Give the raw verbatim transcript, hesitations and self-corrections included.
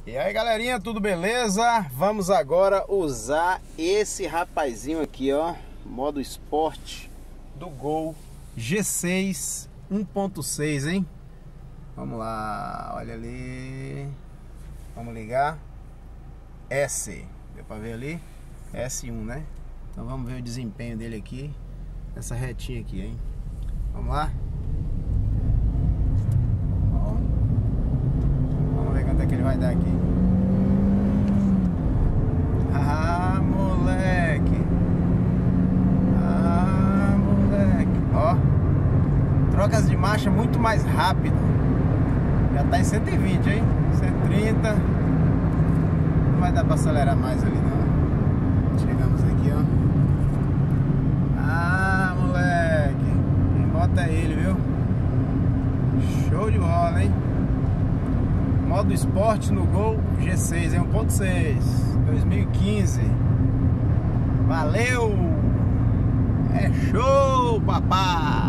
E aí galerinha, tudo beleza? Vamos agora usar esse rapazinho aqui, ó, modo esporte do Gol G seis um ponto seis, hein? Vamos lá, olha ali. Vamos ligar. S, deu pra ver ali? S um, né? Então vamos ver o desempenho dele aqui nessa retinha aqui, hein? Vamos lá? Ó. Vamos ver quanto é que ele vai dar aqui. Ah, moleque! Ah, moleque! Ó, trocas de marcha muito mais rápido. Já tá em cento e vinte, hein? cento e trinta. Não vai dar pra acelerar mais ali, não. Chegamos aqui, ó. Ah, moleque! Quem bota é ele, viu? Show de bola, hein? Modo esporte no Gol G seis, é um ponto seis, dois mil e quinze. Valeu! É show, papai!